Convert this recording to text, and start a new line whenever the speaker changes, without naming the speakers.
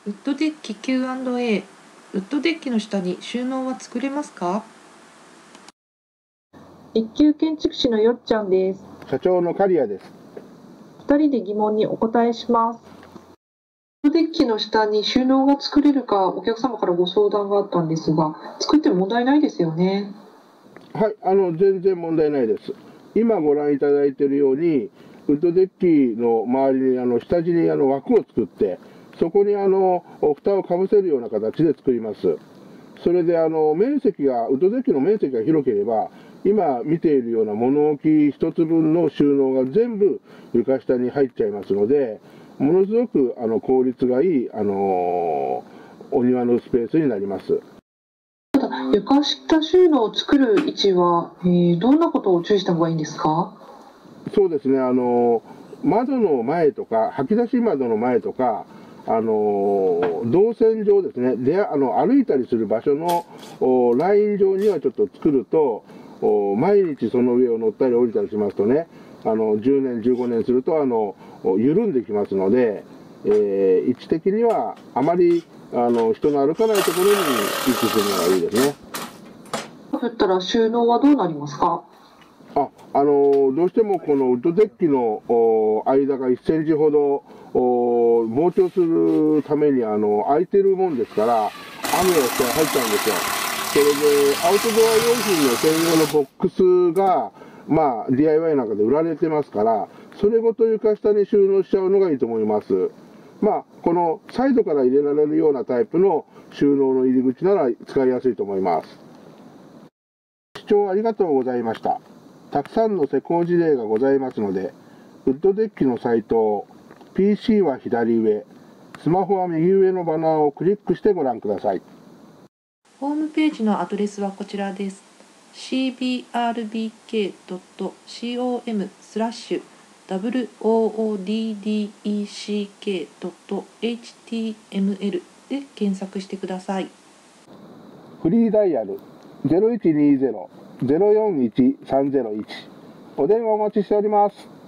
ウッドデッキ Q&A。ウッドデッキの下に収納は作れますか？
一級建築士のよっちゃんです。
社長の刈谷です。
2人で疑問にお答えします。ウッドデッキの下に収納が作れるかお客様からご相談があったんですが、作っても問題ないですよね。
はい、全然問題ないです。今ご覧いただいているように、ウッドデッキの周りに下地に枠を作って、そこに蓋をかぶせるような形で作ります。それで面積が、ウッドデッキの面積が広ければ、今見ているような物置一つ分の収納が全部床下に入っちゃいますので、ものすごく効率がいい、お庭のスペースになります。
ただ、床下収納を作る位置は、どんなことを注意した方がいいんですか？
そうですね、窓の前とか、掃き出し窓の前とか、動線上ですね、歩いたりする場所のライン上にはちょっと作ると、毎日その上を乗ったり降りたりしますとね、10年、15年すると緩んできますので、位置的にはあまり人の歩かないところに位置するのがいいですね。
降ったら収納はどうなりますか？
どうしてもこのウッドデッキの間が1センチほど膨張するために空いてるもんですから、雨がして入っちゃうんですよ。それでアウトドア用品の専用のボックスが、まあ、DIY なんかで売られてますから、それごと床下に収納しちゃうのがいいと思います。まあ、このサイドから入れられるようなタイプの収納の入り口なら使いやすいと思います。視聴ありがとうございました。たくさんの施工事例がございますので、ウッドデッキのサイトを PC は左上、スマホは右上のバナーをクリックしてご覧ください。
ホームページのアドレスはこちらです。cbrbk.wooddck.html で検索してください。
フリーダイヤル 0120-041-301 お電話お待ちしております。